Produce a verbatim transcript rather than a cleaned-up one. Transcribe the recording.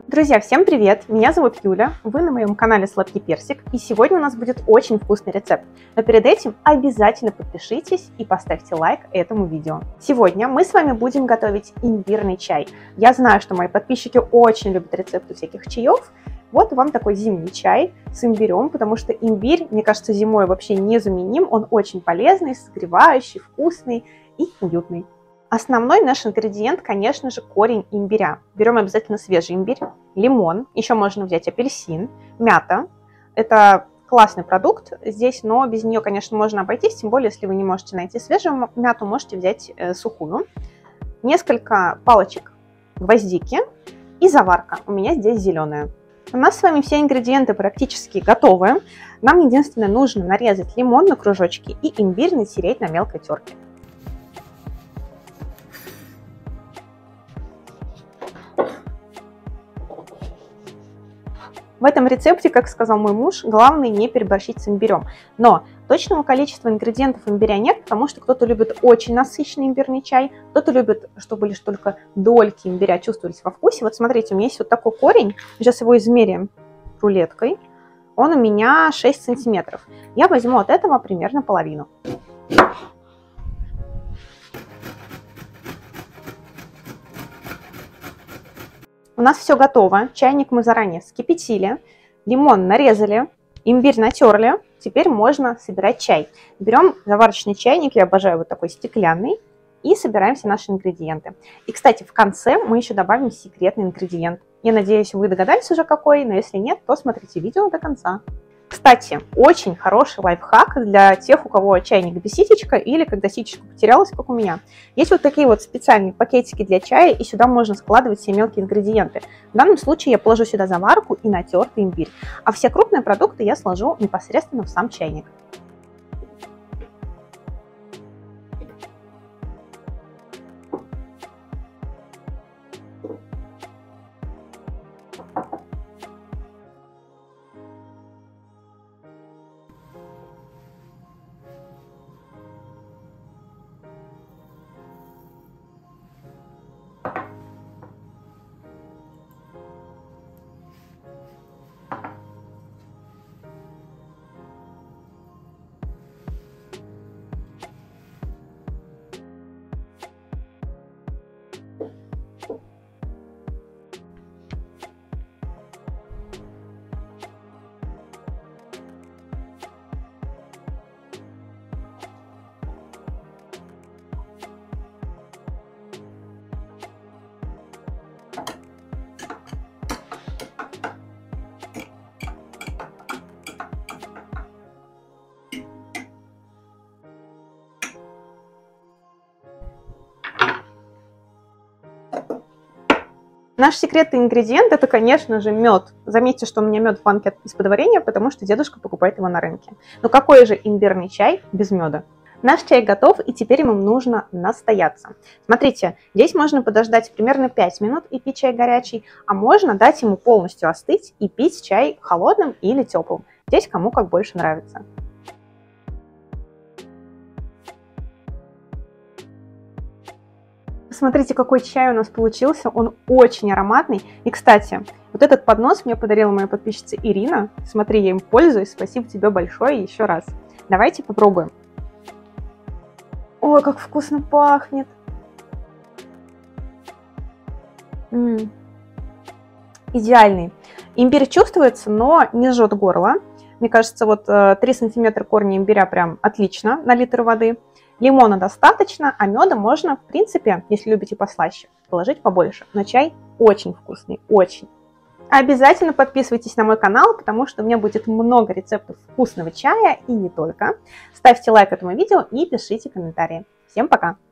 Друзья, всем привет! Меня зовут Юля, вы на моем канале Сладкий Персик, и сегодня у нас будет очень вкусный рецепт. Но перед этим обязательно подпишитесь и поставьте лайк этому видео. Сегодня мы с вами будем готовить имбирный чай. Я знаю, что мои подписчики очень любят рецепты всяких чаев. Вот вам такой зимний чай с имбирем, потому что имбирь, мне кажется, зимой вообще незаменим. Он очень полезный, согревающий, вкусный и уютный. Основной наш ингредиент, конечно же, корень имбиря. Берем обязательно свежий имбирь, лимон, еще можно взять апельсин, мята. Это классный продукт здесь, но без нее, конечно, можно обойтись, тем более, если вы не можете найти свежую мяту, можете взять э, сухую. Несколько палочек гвоздики и заварка. У меня здесь зеленая. У нас с вами все ингредиенты практически готовы. Нам единственное нужно нарезать лимон на кружочки и имбирь натереть на мелкой терке. В этом рецепте, как сказал мой муж, главное не переборщить с имбирем. Но точного количества ингредиентов имбиря нет, потому что кто-то любит очень насыщенный имбирный чай, кто-то любит, чтобы лишь только дольки имбиря чувствовались во вкусе. Вот смотрите, у меня есть вот такой корень, сейчас его измеряем рулеткой. Он у меня шесть сантиметров. Я возьму от этого примерно половину. У нас все готово, чайник мы заранее вскипятили, лимон нарезали, имбирь натерли, теперь можно собирать чай. Берем заварочный чайник, я обожаю вот такой стеклянный, и собираем все наши ингредиенты. И, кстати, в конце мы еще добавим секретный ингредиент. Я надеюсь, вы догадались уже какой, но если нет, то смотрите видео до конца. Кстати, очень хороший лайфхак для тех, у кого чайник без ситечка или когда ситечка потерялась, как у меня. Есть вот такие вот специальные пакетики для чая, и сюда можно складывать все мелкие ингредиенты. В данном случае я положу сюда заварку и натертый имбирь, а все крупные продукты я сложу непосредственно в сам чайник. Наш секретный ингредиент – это, конечно же, мед. Заметьте, что у меня мед в банке из-под варенья, потому что дедушка покупает его на рынке. Но какой же имбирный чай без меда? Наш чай готов, и теперь ему нужно настояться. Смотрите, здесь можно подождать примерно пять минут и пить чай горячий, а можно дать ему полностью остыть и пить чай холодным или теплым. Здесь кому как больше нравится. Смотрите, какой чай у нас получился, он очень ароматный. И, кстати, вот этот поднос мне подарила моя подписчица Ирина. Смотри, я им пользуюсь, спасибо тебе большое еще раз. Давайте попробуем. Ой, как вкусно пахнет. М-м. Идеальный. Имбирь чувствуется, но не жжет горло. Мне кажется, вот три сантиметра корня имбиря прям отлично на литр воды. Лимона достаточно, а меда можно, в принципе, если любите послаще, положить побольше. Но чай очень вкусный, очень. Обязательно подписывайтесь на мой канал, потому что у меня будет много рецептов вкусного чая и не только. Ставьте лайк этому видео и пишите комментарии. Всем пока!